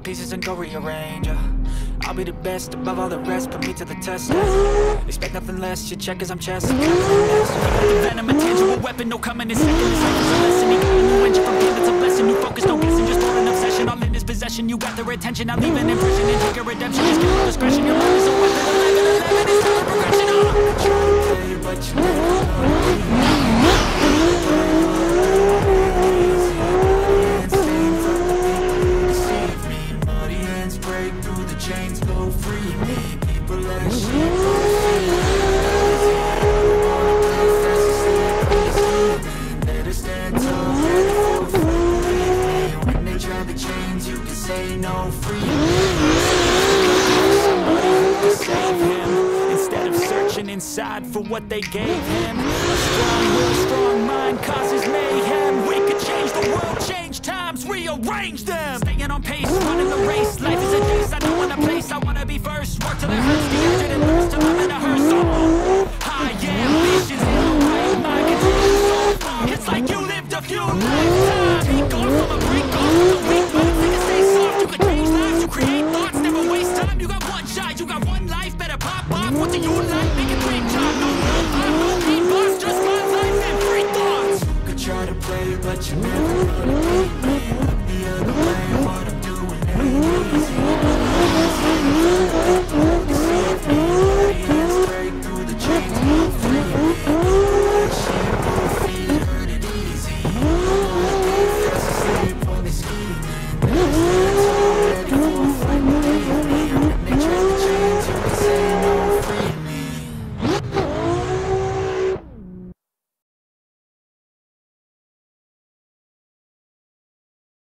pieces and go rearrange. I'll be the best above all the rest, put me to the test. Expect nothing less, your check as I'm chesting. The venom, a tangible weapon, no coming in second. This life is a lesson, you got a new engine from pain, it's a blessing. New focus, no guessing, just for an obsession. All in his possession, you got their attention. I'll leave an impression and take your redemption. Just give no discretion, your mind is a weapon. 11, 11, it's time for progression. Try to play, but you never chains go free me. People like shit better stand tall, when they try the chains you can say no, free somebody who can save him instead of searching inside for what they gave him. A strong will, strong mind causes mayhem. We could change the world, change times, rearrange them. Staying on pace, running the race. Life is a race, I don't want a place, I wanna be first. Work till it hurts, the urgent and thirst till I'm in a hearse.